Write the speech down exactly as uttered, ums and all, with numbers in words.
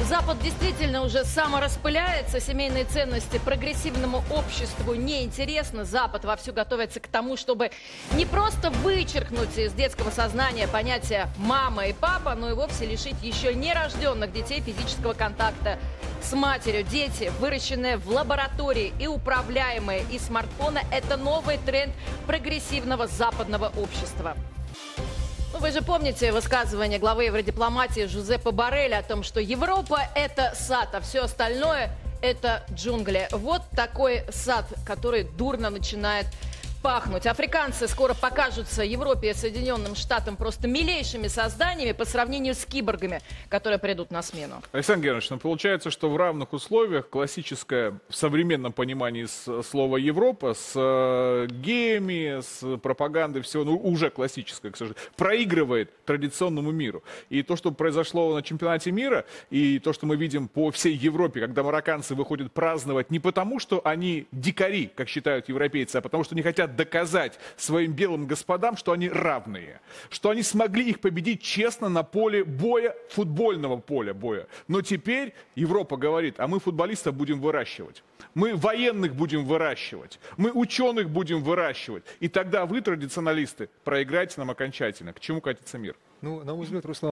Запад действительно уже самораспыляется, семейные ценности прогрессивному обществу неинтересны. Запад вовсю готовится к тому, чтобы не просто вычеркнуть из детского сознания понятия «мама» и «папа», но и вовсе лишить еще нерожденных детей физического контакта с матерью. Дети, выращенные в лаборатории и управляемые из смартфона – это новый тренд прогрессивного западного общества. Ну, вы же помните высказывание главы евродипломатии Жозепа Борреля о том, что Европа – это сад, а все остальное – это джунгли. Вот такой сад, который дурно начинает пахнуть. Африканцы скоро покажутся Европе и Соединенным Штатам просто милейшими созданиями по сравнению с киборгами, которые придут на смену. Александр Георгиевич, ну получается, что в равных условиях классическая, в современном понимании с, слова Европа, с э, геями, с пропагандой всего, ну уже классическая, к сожалению, проигрывает традиционному миру. И то, что произошло на чемпионате мира, и то, что мы видим по всей Европе, когда марокканцы выходят праздновать не потому, что они дикари, как считают европейцы, а потому, что не хотят доказать своим белым господам, что они равные, что они смогли их победить честно на поле боя, футбольного поля боя. Но теперь Европа говорит, а мы футболистов будем выращивать, мы военных будем выращивать, мы ученых будем выращивать. И тогда вы, традиционалисты, проиграете нам окончательно. К чему катится мир? Ну, на мой взгляд, Руслан,